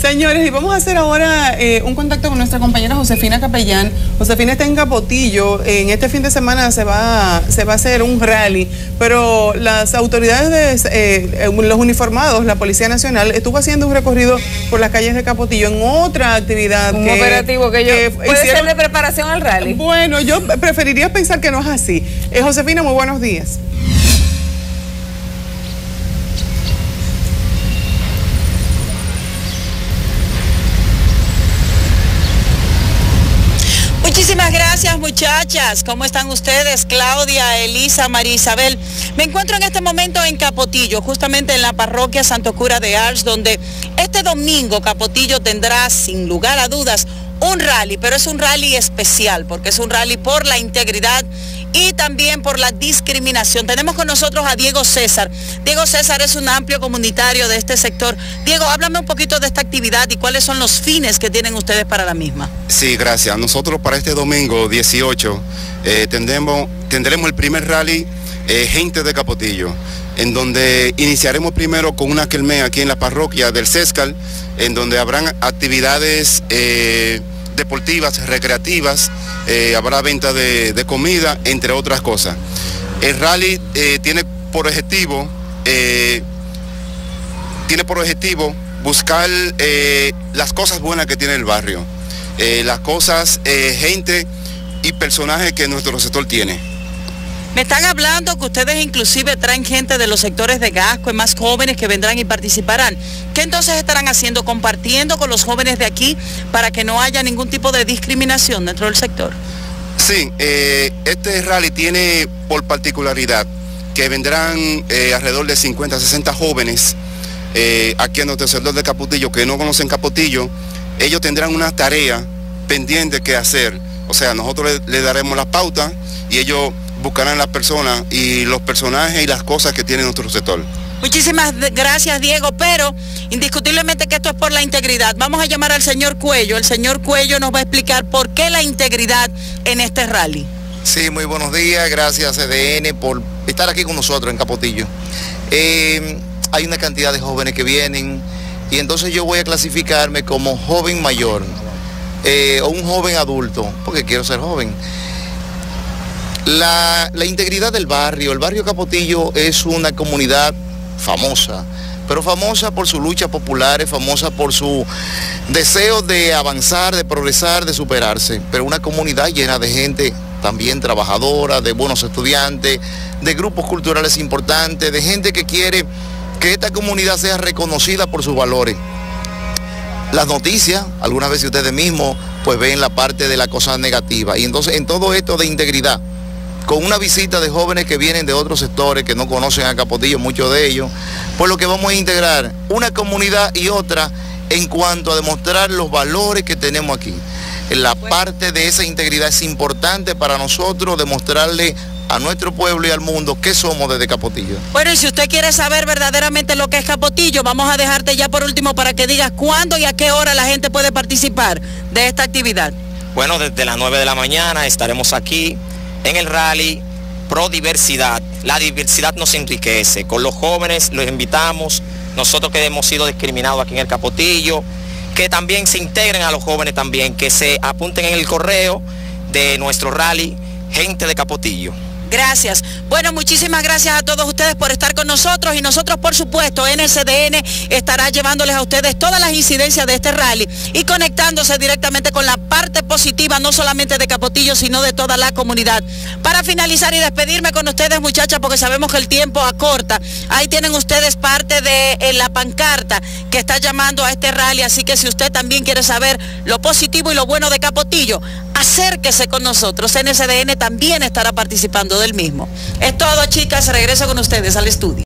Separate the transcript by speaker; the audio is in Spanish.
Speaker 1: Señores, y vamos a hacer ahora un contacto con nuestra compañera Josefina Capellán. Josefina está en Capotillo. En este fin de semana se va a hacer un rally, pero las autoridades, los uniformados, la Policía Nacional, estuvo haciendo un recorrido por las calles de Capotillo en otra actividad.
Speaker 2: Un operativo que puede ser de preparación al rally.
Speaker 1: Bueno, yo preferiría pensar que no es así. Josefina, muy buenos días.
Speaker 3: Muchísimas gracias, muchachas. ¿Cómo están ustedes? Claudia, Elisa, María Isabel. Me encuentro en este momento en Capotillo, justamente en la parroquia Santo Cura de Ars, donde este domingo Capotillo tendrá, sin lugar a dudas, un rally, pero es un rally especial, porque es un rally por la integridad y también por la discriminación. Tenemos con nosotros a Diego César. Diego César es un amplio comunitario de este sector. Diego, háblame un poquito de esta actividad y cuáles son los fines que tienen ustedes para la misma.
Speaker 4: Sí, gracias. Nosotros para este domingo 18 tendremos el primer rally Gente de Capotillo, en donde iniciaremos primero con una kermés aquí en la parroquia del Céscal, en donde habrán actividades deportivas, recreativas, habrá venta de comida, entre otras cosas. El rally tiene por objetivo buscar las cosas buenas que tiene el barrio, las cosas, gente y personajes que nuestro sector tiene.
Speaker 3: Me están hablando que ustedes inclusive traen gente de los sectores de Gasco y más jóvenes que vendrán y participarán. ¿Qué entonces estarán haciendo? ¿Compartiendo con los jóvenes de aquí para que no haya ningún tipo de discriminación dentro del sector?
Speaker 4: Sí, este rally tiene por particularidad que vendrán alrededor de 50, 60 jóvenes aquí en nuestro sector de Capotillo que no conocen Capotillo. Ellos tendrán una tarea pendiente que hacer. O sea, nosotros les daremos la pauta y ellos buscarán las personas y los personajes y las cosas que tiene nuestro sector.
Speaker 3: Muchísimas gracias, Diego, pero indiscutiblemente que esto es por la integridad. Vamos a llamar al señor Cuello. El señor Cuello nos va a explicar por qué la integridad en este rally.
Speaker 5: Sí, muy buenos días, gracias CDN por estar aquí con nosotros en Capotillo. Hay una cantidad de jóvenes que vienen y entonces yo voy a clasificarme como joven mayor o un joven adulto, porque quiero ser joven. La integridad del barrio, el barrio Capotillo es una comunidad famosa, pero famosa por su lucha popular, famosa por su deseo de avanzar, de progresar, de superarse, pero una comunidad llena de gente también trabajadora, de buenos estudiantes, de grupos culturales importantes, de gente que quiere que esta comunidad sea reconocida por sus valores. Las noticias, algunas veces ustedes mismos pues ven la parte de la cosa negativa, y entonces en todo esto de integridad, con una visita de jóvenes que vienen de otros sectores que no conocen a Capotillo, muchos de ellos, pues lo que vamos a integrar una comunidad y otra en cuanto a demostrar los valores que tenemos aquí. La parte de esa integridad es importante para nosotros demostrarle a nuestro pueblo y al mundo qué somos desde Capotillo.
Speaker 3: Bueno, y si usted quiere saber verdaderamente lo que es Capotillo, vamos a dejarte ya por último para que digas cuándo y a qué hora la gente puede participar de esta actividad.
Speaker 6: Bueno, desde las 9 de la mañana estaremos aquí en el rally pro diversidad. La diversidad nos enriquece. Con los jóvenes los invitamos, nosotros que hemos sido discriminados aquí en el Capotillo, que también se integren a los jóvenes también, que se apunten en el correo de nuestro rally Gente de Capotillo.
Speaker 3: Gracias. Bueno, muchísimas gracias a todos ustedes por estar con nosotros y nosotros, por supuesto, NCDN estará llevándoles a ustedes todas las incidencias de este rally y conectándose directamente con la parte positiva, no solamente de Capotillo, sino de toda la comunidad. Para finalizar y despedirme con ustedes, muchachas, porque sabemos que el tiempo acorta, ahí tienen ustedes parte de la pancarta que está llamando a este rally, así que si usted también quiere saber lo positivo y lo bueno de Capotillo, acérquese con nosotros. NCDN también estará participando del mismo. Es todo, chicas. Regreso con ustedes al estudio.